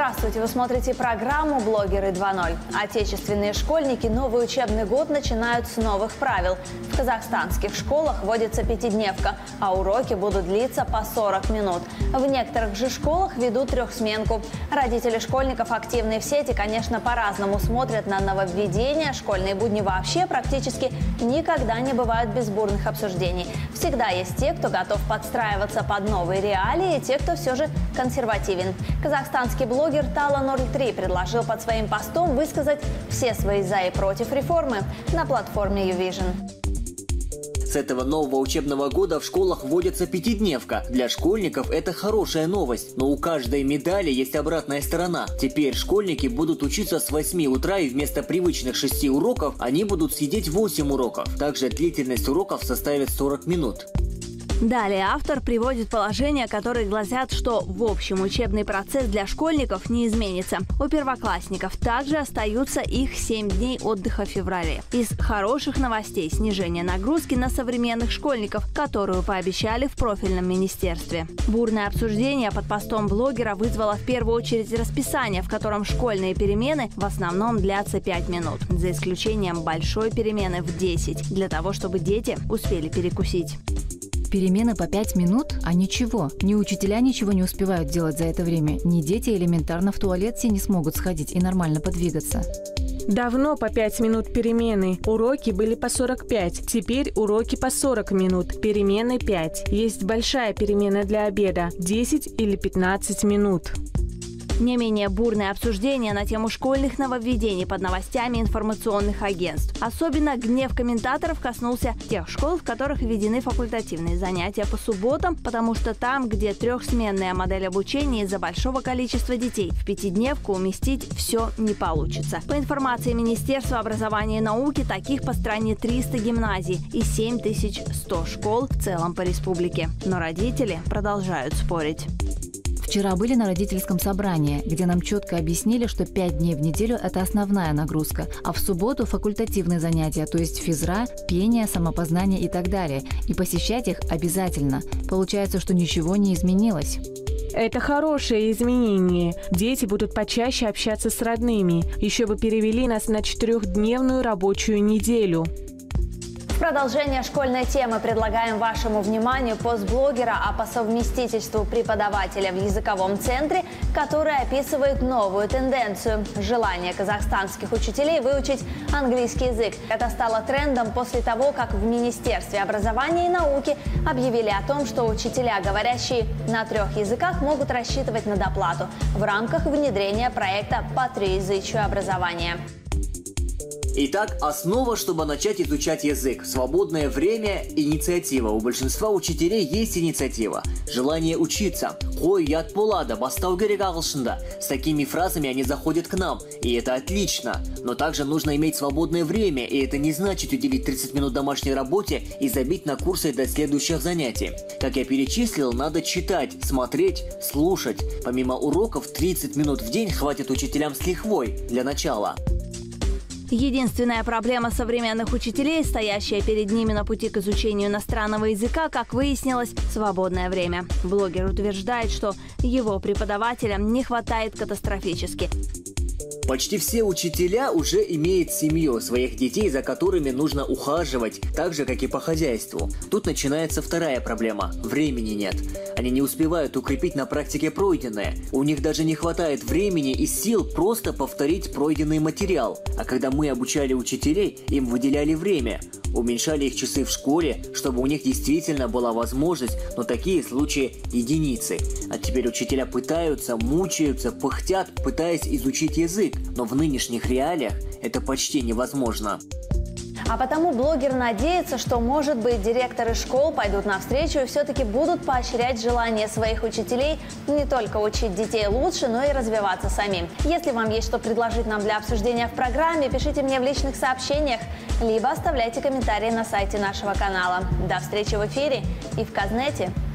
Здравствуйте! Вы смотрите программу «Блогеры 2.0». Отечественные школьники новый учебный год начинают с новых правил. В казахстанских школах вводится пятидневка, а уроки будут длиться по 40 минут. В некоторых же школах ведут трехсменку. Родители школьников, активные в сети, конечно, по-разному смотрят на нововведения. Школьные будни вообще практически никогда не бывают без бурных обсуждений. Всегда есть те, кто готов подстраиваться под новые реалии, и те, кто все же консервативен. Казахстанский блогер Тала03 предложил под своим постом высказать все свои «за» и «против» реформы на платформе YouVision. С этого нового учебного года в школах вводится пятидневка. Для школьников это хорошая новость, но у каждой медали есть обратная сторона. Теперь школьники будут учиться с 8 утра, и вместо привычных 6 уроков они будут сидеть 8 уроков. Также длительность уроков составит 40 минут. Далее автор приводит положения, которые гласят, что в общем учебный процесс для школьников не изменится. У первоклассников также остаются их 7 дней отдыха в феврале. Из хороших новостей – снижение нагрузки на современных школьников, которую пообещали в профильном министерстве. Бурное обсуждение под постом блогера вызвало в первую очередь расписание, в котором школьные перемены в основном длятся 5 минут, за исключением большой перемены в 10, для того, чтобы дети успели перекусить. Перемены по 5 минут? А ничего. Ни учителя ничего не успевают делать за это время, ни дети элементарно в туалет все не смогут сходить и нормально подвигаться. Давно по 5 минут перемены. Уроки были по 45. Теперь уроки по 40 минут. Перемены 5. Есть большая перемена для обеда. 10 или 15 минут. Не менее бурное обсуждение на тему школьных нововведений под новостями информационных агентств. Особенно гнев комментаторов коснулся тех школ, в которых введены факультативные занятия по субботам, потому что там, где трехсменная модель обучения из-за большого количества детей, в пятидневку уместить все не получится. По информации Министерства образования и науки, таких по стране 300 гимназий и 7100 школ в целом по республике. Но родители продолжают спорить. Вчера были на родительском собрании, где нам четко объяснили, что 5 дней в неделю – это основная нагрузка, а в субботу – факультативные занятия, то есть физра, пение, самопознание и так далее. И посещать их обязательно. Получается, что ничего не изменилось. Это хорошее изменение. Дети будут почаще общаться с родными. Еще бы перевели нас на 4-дневную рабочую неделю. В продолжение школьной темы предлагаем вашему вниманию пост блогера, а по совместительству преподавателя в языковом центре, который описывает новую тенденцию – желание казахстанских учителей выучить английский язык. Это стало трендом после того, как в Министерстве образования и науки объявили о том, что учителя, говорящие на 3 языках, могут рассчитывать на доплату в рамках внедрения проекта по триязычию образования. Итак, основа, чтобы начать изучать язык. Свободное время – инициатива. У большинства учителей есть инициатива. Желание учиться. «Қой, ят болады, бастау керек ағылшында». С такими фразами они заходят к нам, и это отлично. Но также нужно иметь свободное время, и это не значит уделить 30 минут домашней работе и забить на курсы до следующих занятий. Как я перечислил, надо читать, смотреть, слушать. Помимо уроков, 30 минут в день хватит учителям с лихвой для начала. Единственная проблема современных учителей, стоящая перед ними на пути к изучению иностранного языка, как выяснилось, свободное время. Блогер утверждает, что его преподавателям не хватает катастрофически. Почти все учителя уже имеют семью, своих детей, за которыми нужно ухаживать, так же, как и по хозяйству. Тут начинается вторая проблема – времени нет. Они не успевают укрепить на практике пройденное. У них даже не хватает времени и сил просто повторить пройденный материал. А когда мы обучали учителей, им выделяли время. Уменьшали их часы в школе, чтобы у них действительно была возможность, но такие случаи единицы. А теперь учителя пытаются, мучаются, пыхтят, пытаясь изучить язык, но в нынешних реалиях это почти невозможно. А потому блогер надеется, что, может быть, директоры школ пойдут навстречу и все-таки будут поощрять желание своих учителей не только учить детей лучше, но и развиваться самим. Если вам есть что предложить нам для обсуждения в программе, пишите мне в личных сообщениях, либо оставляйте комментарии на сайте нашего канала. До встречи в эфире и в Казнете.